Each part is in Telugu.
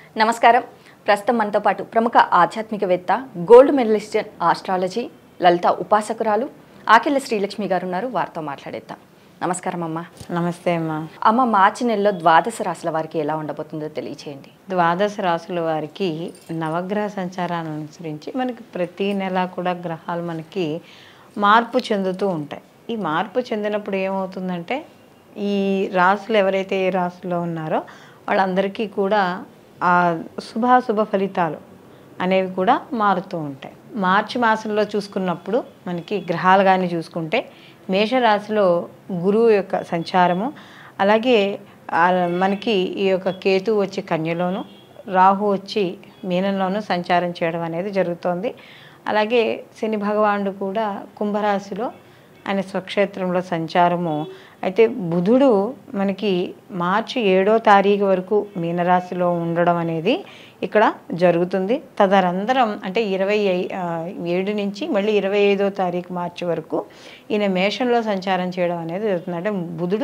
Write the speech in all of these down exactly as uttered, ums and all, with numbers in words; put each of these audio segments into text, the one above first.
నమస్కారం. ప్రస్తుతం మనతో పాటు ప్రముఖ ఆధ్యాత్మికవేత్త, gold medallist in astrology, Lalitha ఉపాసకురాలు ఆకెళ్ళ శ్రీలక్ష్మి గారు ఉన్నారు. వారితో మాట్లాడేద్దాం. నమస్కారం అమ్మ. నమస్తే అమ్మ. అమ్మ, మార్చి నెలలో ద్వాదశ రాశుల వారికి ఎలా ఉండబోతుందో తెలియచేయండి. ద్వాదశ రాశుల వారికి నవగ్రహ సంచారాన్ని అనుసరించి మనకి ప్రతి నెల కూడా గ్రహాలు మనకి మార్పు చెందుతూ ఉంటాయి. ఈ మార్పు చెందినప్పుడు ఏమవుతుందంటే, ఈ రాశులు ఎవరైతే ఏ రాశుల్లో ఉన్నారో వాళ్ళందరికీ కూడా ఆ శుభాశుభ ఫలితాలు అనేవి కూడా మారుతూ ఉంటాయి. మార్చి మాసంలో చూసుకున్నప్పుడు మనకి గ్రహాలు కానీ చూసుకుంటే, మేషరాశిలో గురువు యొక్క సంచారము, అలాగే మనకి ఈ యొక్క కేతు వచ్చి కన్యలోను, రాహు వచ్చి మీనంలోను సంచారం చేయడం అనేది జరుగుతోంది. అలాగే శని భగవానుడు కూడా కుంభరాశిలో ఆయన స్వక్షేత్రంలో సంచారము. అయితే బుధుడు మనకి మార్చి ఏడో తారీఖు వరకు మీనరాశిలో ఉండడం అనేది ఇక్కడ జరుగుతుంది. తదనంతరం అంటే ఇరవై ఏడు నుంచి మళ్ళీ ఇరవై ఐదో తారీఖు మార్చి వరకు ఈయన మేషంలో సంచారం చేయడం అనేది జరుగుతుంది. అంటే బుధుడు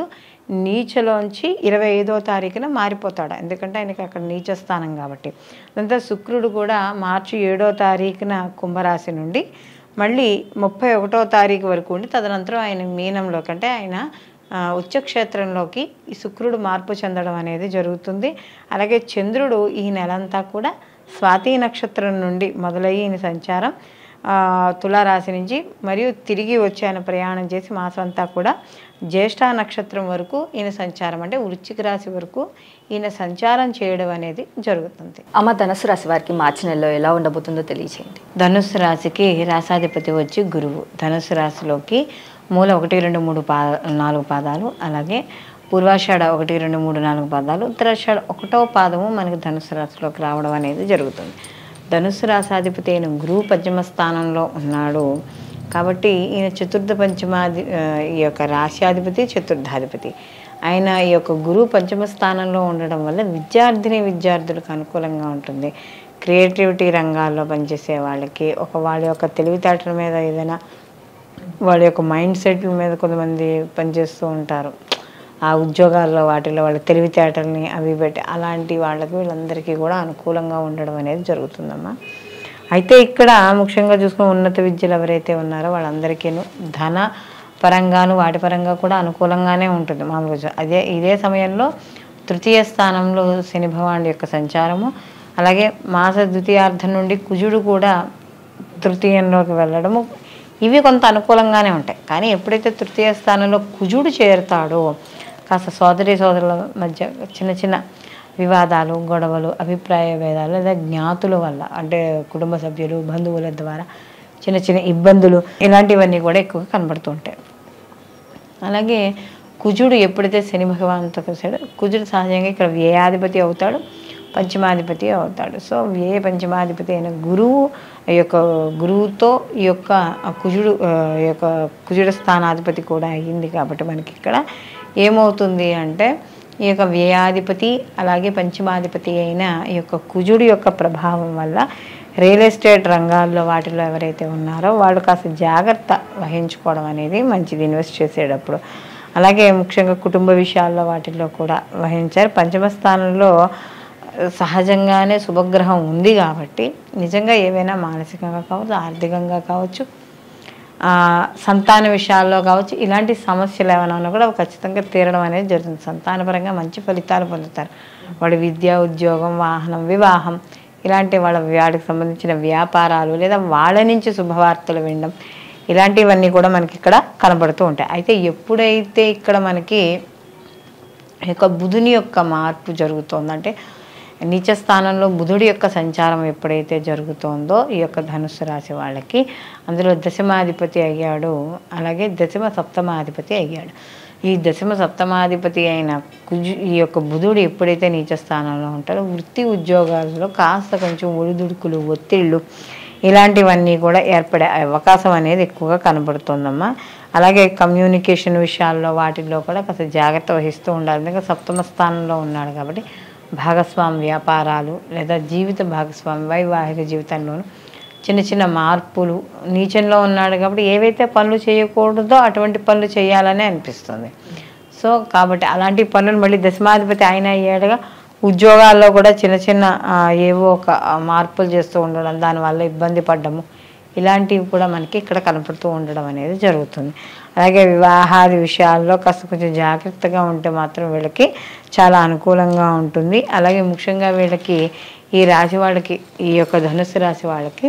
నీచలోంచి ఇరవై ఐదో తారీఖున మారిపోతాడు, ఎందుకంటే ఆయనకి అక్కడ నీచ స్థానం కాబట్టి. అదంతా శుక్రుడు కూడా మార్చి ఏడో తారీఖున కుంభరాశి నుండి మళ్ళీ ముప్పై ఒకటో తారీఖు వరకు ఉండి తదనంతరం ఆయన మీనంలోకి అంటే ఆయన ఉచ్చక్షేత్రంలోకి ఈ శుక్రుడు మార్పు చెందడం అనేది జరుగుతుంది. అలాగే చంద్రుడు ఈ నెలంతా కూడా స్వాతి నక్షత్రం నుండి మొదలయ్యి ఈయన సంచారం తులారాశి నుంచి మరియు తిరిగి వచ్చి ఆయన ప్రయాణం చేసి మాసం అంతా కూడా జ్యేష్ఠ నక్షత్రం వరకు ఈయన సంచారం అంటే వృశ్చిక రాశి వరకు ఈయన సంచారం చేయడం అనేది జరుగుతుంది. అమ్మ, ధనుసు రాశి వారికి మార్చి నెలలో ఎలా ఉండబోతుందో తెలియచేయండి. ధనుస్సు రాశికి రాశాధిపతి వచ్చి గురువు. ధనుస్సు రాశిలోకి మూల ఒకటి రెండు మూడు పా నాలుగు పాదాలు, అలాగే పూర్వాషాఢ ఒకటి రెండు మూడు నాలుగు పాదాలు, ఉత్తరాషాఢ ఒకటో పాదము మనకి ధనుస్సు రాశిలోకి రావడం అనేది జరుగుతుంది. ధనుస్సు రాశాధిపతి అయిన గురువు పంచమ స్థానంలో ఉన్నాడు కాబట్టి ఈయన చతుర్థ పంచమాధి ఈ యొక్క రాశ్యాధిపతి చతుర్థాధిపతి. ఆయన ఈ యొక్క గురువు పంచమ స్థానంలో ఉండడం వల్ల విద్యార్థిని విద్యార్థులకు అనుకూలంగా ఉంటుంది. క్రియేటివిటీ రంగాల్లో పనిచేసే వాళ్ళకి, ఒక వాళ్ళ యొక్క తెలివితేటల మీద ఏదైనా వాళ్ళ యొక్క మైండ్ సెట్ల మీద కొంతమంది పనిచేస్తూ ఉంటారు. ఆ ఉద్యోగాల్లో వాటిలో వాళ్ళ తెలివితేటల్ని అవి పెట్టి అలాంటి వాళ్ళకి వీళ్ళందరికీ కూడా అనుకూలంగా ఉండడం అనేది జరుగుతుందమ్మా. అయితే ఇక్కడ ముఖ్యంగా చూసుకుని ఉన్నత విద్యలు ఎవరైతే ఉన్నారో వాళ్ళందరికీ ధన పరంగాను వాటి పరంగా కూడా అనుకూలంగానే ఉంటుంది మామూలుగా. అదే ఇదే సమయంలో తృతీయ స్థానంలో శని భగవానుడి యొక్క సంచారము, అలాగే మాస ద్వితీయార్థం నుండి కుజుడు కూడా తృతీయంలోకి వెళ్ళడము, ఇవి కొంత అనుకూలంగానే ఉంటాయి. కానీ ఎప్పుడైతే తృతీయ స్థానంలో కుజుడు చేరుతాడో కాస్త సోదరి సోదరుల మధ్య చిన్న చిన్న వివాదాలు, గొడవలు, అభిప్రాయ భేదాలు లేదా జ్ఞాతుల వల్ల అంటే కుటుంబ సభ్యులు, బంధువుల ద్వారా చిన్న చిన్న ఇబ్బందులు ఇలాంటివన్నీ కూడా ఎక్కువగా కనబడుతూ ఉంటాయి. అలాగే కుజుడు ఎప్పుడైతే శని భగవానుతో కలిసాడో కుజుడు సహజంగా ఇక్కడ వ్యయాధిపతి అవుతాడు, పంచమాధిపతి అవుతాడు. సో వ్యయ పంచమాధిపతి అయిన గురువు ఈ యొక్క గురువుతో ఈ యొక్క కుజుడు ఈ యొక్క కుజుడు స్థానాధిపతి కూడా అయ్యింది కాబట్టి మనకి ఇక్కడ ఏమవుతుంది అంటే ఈ యొక్క వ్యయాధిపతి అలాగే పంచమాధిపతి అయిన ఈ యొక్క కుజుడు యొక్క ప్రభావం వల్ల రియల్ ఎస్టేట్ రంగాల్లో వాటిలో ఎవరైతే ఉన్నారో వాళ్ళు కాస్త జాగ్రత్త వహించుకోవడం అనేది మంచిది ఇన్వెస్ట్ చేసేటప్పుడు. అలాగే ముఖ్యంగా కుటుంబ విషయాల్లో వాటిల్లో కూడా వహించారు. పంచమ స్థానంలో సహజంగానే శుభగ్రహం ఉంది కాబట్టి నిజంగా ఏవైనా మానసికంగా కావచ్చు, ఆర్థికంగా కావచ్చు, సంతాన విషయాల్లో కావచ్చు, ఇలాంటి సమస్యలు ఏమైనా ఉన్నా కూడా ఖచ్చితంగా తీరడం అనేది జరుగుతుంది. సంతానపరంగా మంచి ఫలితాలు పొందుతారు. వాడి విద్య, ఉద్యోగం, వాహనం, వివాహం ఇలాంటి వాళ్ళ వాడికి సంబంధించిన వ్యాపారాలు లేదా వాళ్ళ నుంచి శుభవార్తలు వినడం ఇలాంటివన్నీ కూడా మనకి ఇక్కడ కనబడుతూ ఉంటాయి. అయితే ఎప్పుడైతే ఇక్కడ మనకి ఈ యొక్క బుధుని యొక్క మార్పు జరుగుతుందంటే నీచ స్థానంలో బుధుడి యొక్క సంచారం ఎప్పుడైతే జరుగుతోందో ఈ యొక్క ధనుస్సు రాశి వాళ్ళకి అందులో దశమాధిపతి అయ్యాడు, అలాగే దశమ సప్తమాధిపతి అయ్యాడు. ఈ దశమ సప్తమాధిపతి అయిన కుజు ఈ యొక్క బుధుడు ఎప్పుడైతే నీచ స్థానంలో ఉంటాడో వృత్తి ఉద్యోగాల్లో కాస్త కొంచెం ఒడిదుడుకులు, ఒత్తిళ్ళు ఇలాంటివన్నీ కూడా ఏర్పడే అవకాశం అనేది ఎక్కువగా కనబడుతుందమ్మా. అలాగే కమ్యూనికేషన్ విషయాల్లో వాటిల్లో కూడా కాస్త జాగ్రత్త వహిస్తూ ఉండాలి. ఎందుకంటే సప్తమ స్థానంలో ఉన్నాడు కాబట్టి భాగస్వామి వ్యాపారాలు లేదా జీవిత భాగస్వామి వైవాహిక జీవితంలోనూ చిన్న చిన్న మార్పులు, నీచంలో ఉన్నాడు కాబట్టి ఏవైతే పనులు చేయకూడదో అటువంటి పనులు చేయాలని అనిపిస్తుంది. సో కాబట్టి అలాంటి పనులు మళ్ళీ దశమాధిపతి ఆయన అయ్యాడుగా ఉద్యోగాల్లో కూడా చిన్న చిన్న ఆ, ఏవో ఒక ఆ, మార్పులు చేస్తూ ఉండడం, దానివల్ల ఇబ్బంది పడ్డము, ఇలాంటివి కూడా మనకి ఇక్కడ కనపడుతూ ఉండడం అనేది జరుగుతుంది. అలాగే వివాహాది విషయాల్లో కాస్త కొంచెం జాగ్రత్తగా ఉంటే మాత్రం వీళ్ళకి చాలా అనుకూలంగా ఉంటుంది. అలాగే ముఖ్యంగా వీళ్ళకి ఈ రాశి వాళ్ళకి, ఈ యొక్క ధనుసు రాశి వాళ్ళకి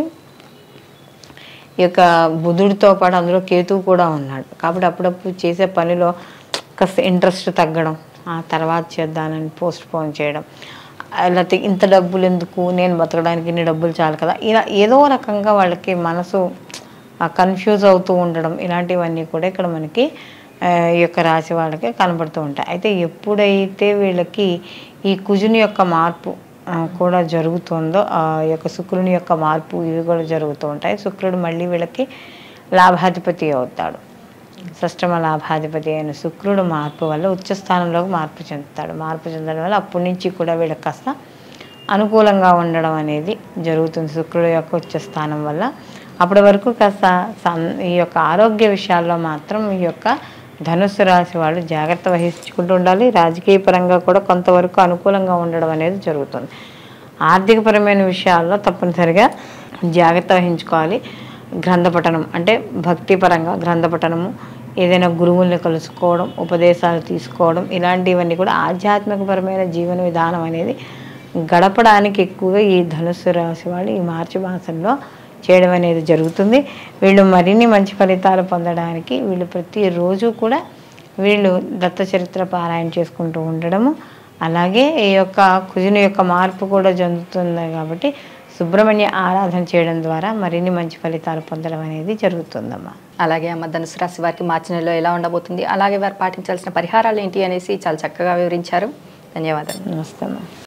ఈ యొక్క బుధుడితో పాటు అందులో కేతువు కూడా ఉన్నాడు. కాబట్టి అప్పుడప్పుడు చేసే పనిలో కాస్త ఇంట్రెస్ట్ తగ్గడం, ఆ తర్వాత చేద్దానని పోస్ట్ పోన్ చేయడం, లేకపోతే ఇంత డబ్బులు ఎందుకు, నేను బతకడానికి ఇన్ని డబ్బులు చాలు కదా, ఇలా ఏదో రకంగా వాళ్ళకి మనసు కన్ఫ్యూజ్ అవుతూ ఉండడం, ఇలాంటివన్నీ కూడా ఇక్కడ మనకి ఆ, ఈ యొక్క రాశి వాళ్ళకి కనబడుతూ ఉంటాయి. అయితే ఎప్పుడైతే వీళ్ళకి ఈ కుజుని యొక్క మార్పు ఆ, కూడా జరుగుతుందో, ఆ యొక్క శుక్రుని యొక్క మార్పు ఇవి కూడా జరుగుతూ ఉంటాయి. శుక్రుడు మళ్ళీ వీళ్ళకి లాభాధిపతి అవుతాడు. షష్టమ లాభాధిపతి అయిన శుక్రుడు మార్పు వల్ల ఉచ్చ స్థానంలోకి మార్పు చెందుతాడు. మార్పు చెందడం వల్ల అప్పటి నుంచి కూడా వీళ్ళకి కాస్త అనుకూలంగా ఉండడం అనేది జరుగుతుంది శుక్రుడు యొక్క ఉచ్చ స్థానం వల్ల. అప్పటి వరకు కాస్త సం- ఈ యొక్క ఆరోగ్య విషయాల్లో మాత్రం ఈ యొక్క ధనుస్సు రాశి వాళ్ళు జాగ్రత్త వహించుకుంటూ ఉండాలి. రాజకీయ పరంగా కూడా కొంతవరకు అనుకూలంగా ఉండడం అనేది జరుగుతుంది. ఆర్థికపరమైన విషయాల్లో తప్పనిసరిగా జాగ్రత్త వహించుకోవాలి. గ్రంథ పఠనం అంటే భక్తిపరంగా గ్రంథ పఠనము, ఏదైనా గురువుల్ని కలుసుకోవడం, ఉపదేశాలు తీసుకోవడం, ఇలాంటివన్నీ కూడా ఆధ్యాత్మికపరమైన జీవన విధానం అనేది గడపడానికి ఎక్కువగా ఈ ధనుస్సు రాశి వాళ్ళు ఈ మార్చి మాసంలో చేయడం అనేది జరుగుతుంది. వీళ్ళు మరిన్ని మంచి ఫలితాలు పొందడానికి వీళ్ళు ప్రతిరోజు కూడా వీళ్ళు దత్త చరిత్ర పారాయణ చేసుకుంటూ ఉండడము, అలాగే ఈ యొక్క కుజుని యొక్క మార్పు కూడా జరుగుతుంది కాబట్టి సుబ్రహ్మణ్య ఆరాధన చేయడం ద్వారా మరిన్ని మంచి ఫలితాలు పొందడం అనేది జరుగుతుందమ్మా. అలాగే అమ్మ, ధనుసు రాశి వారికి మార్చి నెలలో ఎలా ఉండబోతుంది, అలాగే వారు పాటించాల్సిన పరిహారాలు ఏంటి అనేసి చాలా చక్కగా వివరించారు. ధన్యవాదాలు. నమస్తే అమ్మా.